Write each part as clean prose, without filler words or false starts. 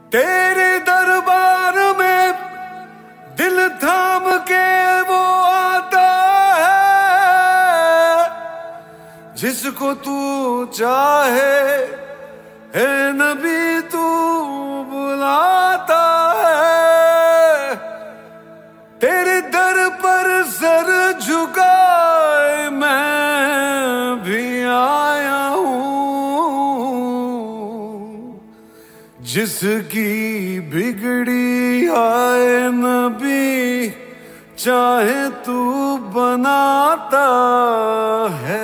तेरे दरबार में दिल थाम के वो आता है, जिसको तू चाहे है नबी तू बुलाता है। तेरे दर पर सर झुकाए मैं भी आया हूँ, जिसकी बिगड़ी आए नबी चाहे तू बनाता है।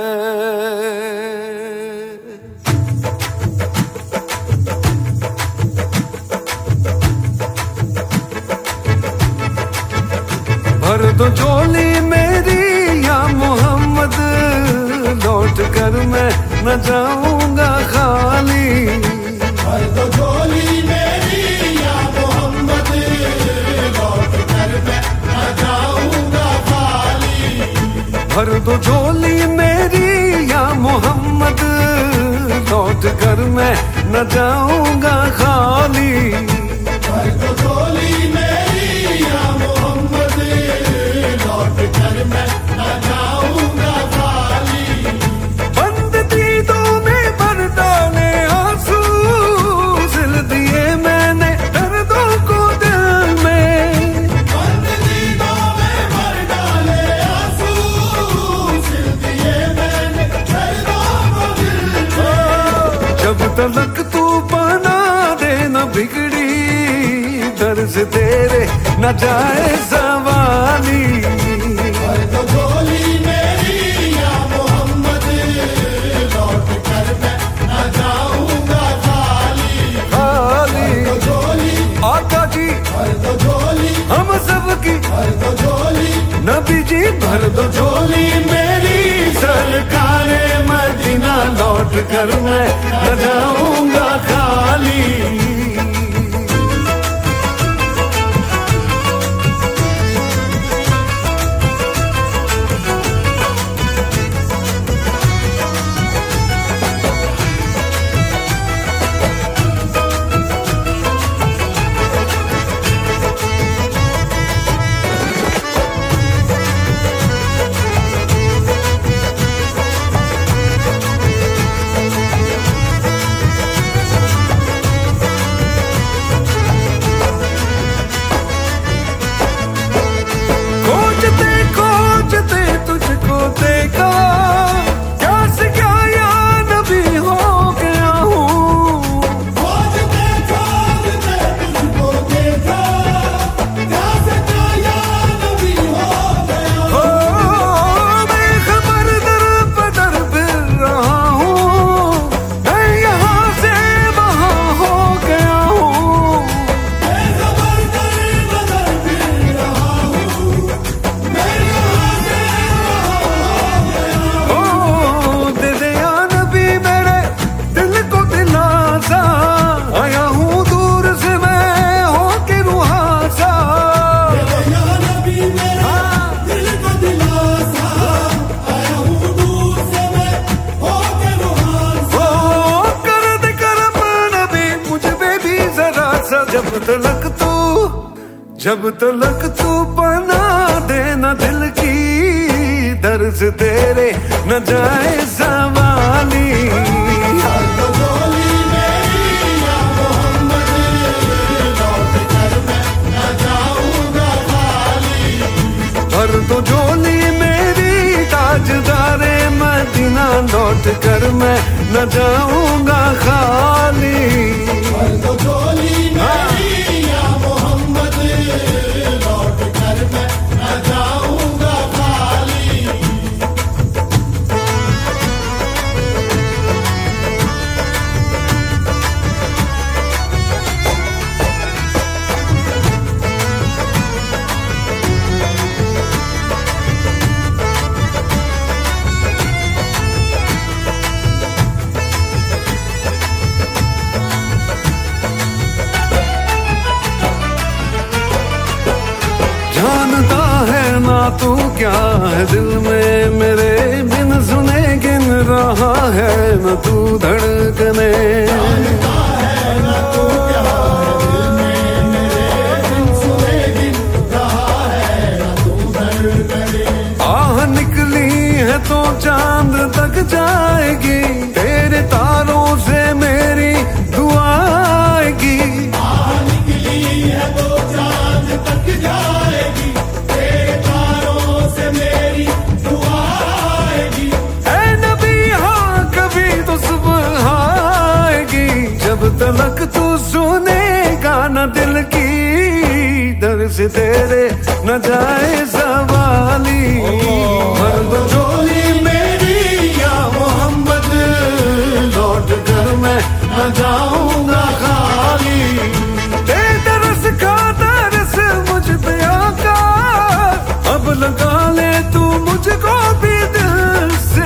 भर दो झोली मेरी या मोहम्मद, लौट कर मैं न जाऊंगा खाली। भर दो झोली मेरी या मोहम्मद, लौट कर मैं न जाऊंगा खाली। भर दो झोली मेरी या मोहम्मद, लौट कर मैं न जाऊंगा खाली। भर दो झोली मेरी या मोहम्मद, लौट कर मैं न जाऊंगा खाली। बंद दीदों में भर डाले आंसू, सिल दिए मैंने दर्दों को दिल में। बंद दीदों में भर डाले आंसू, सिल दिए मैंने दर्दों को दिल में। जब तलक तू बना दे न बिगड़ी दर से तेरे न जाए सवाली। भर दो झोली मेरी या मोहम्मद, लौट कर मैं न जाऊंगा खाली। खाली भर दो झोली आका जी, भर दो झोली हम सब की भर दो झोली नबी जी, भर दो झोली मेरी सरकारे मदीना, लौट कर मैं न जाऊंगा खाली। तुझको देखा क्या से क्या या नबी हो गया हूँ। खोजते खोजते तुझको देखा, क्या से क्या या नबी हो गया। हो बेखबर दर बदर फिर रहा हूँ, मैं यहाँ से वहाँ हो गया हूँ। बेखबर दर बदर फिर रहा हूँ, मैं यहाँ से दे दे या नबी मेरे दिल को दिलासा, आया हूँ दूर से मैं होके रुहासा। या नबी मेरा दिल को दिलासा, आया हूँ दूर से मैं होके रुहासा। ओ कर दे करम नबी मुझ पे भी जरा सा, जब तलक तू बना देना दिल की दर्द तेरे न जाए सवाली। भर दो झोली मेरी या मोहम्मद, लौट कर मैं न जाऊंगा खाली। भर दो झोली मेरी ताजदारे मदीना, लौट कर मैं न जाऊंगा खाली। भर दो झोली मेरी या मोहम्मद, लौट कर मैं न जाऊंगा खाली। जानता है ना तू क्या है दिल में मेरे, बिन सुने गिन रहा है न तू धड़कने। जानता है ना तू क्या तलक तू सुनेगा न दिल की दर से तेरे न जाए सवाली। भर दो झोली मेरी या मोहम्मद, लौट कर मैं न जाऊंगा खाली। दे तरस का तरस मुझ पे आका, अब लगा ले तू मुझको भी दिल से।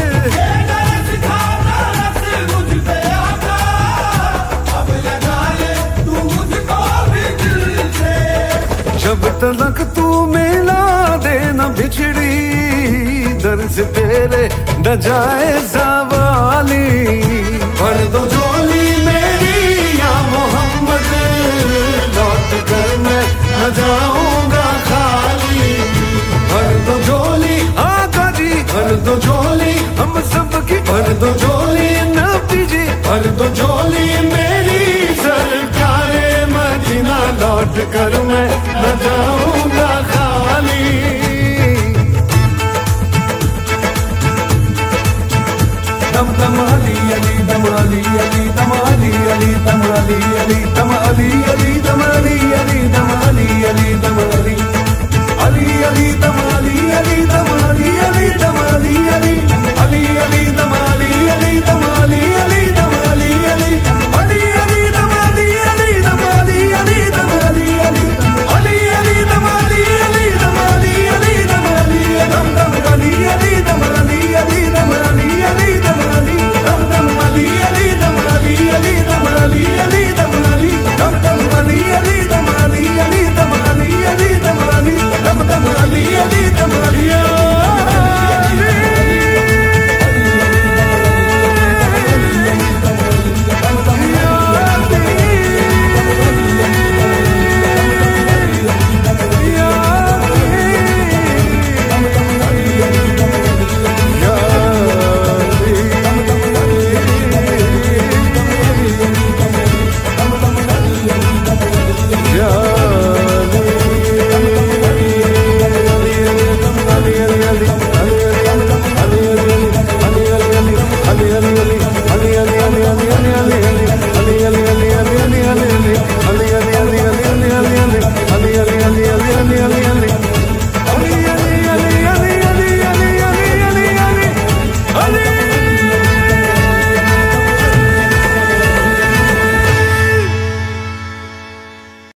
जब तलक तू मिला देना बिछड़ी दर से तेरे न जाए सवाली। भर दो झोली मेरी या मोहम्मद, लौट कर मैं न जाऊंगा खाली। भर दो झोली आका जी, भर दो झोली हम सब की, भर दो झोली नबी जी, भर दो झोली मेरी सरकारे मदीना, लौट कर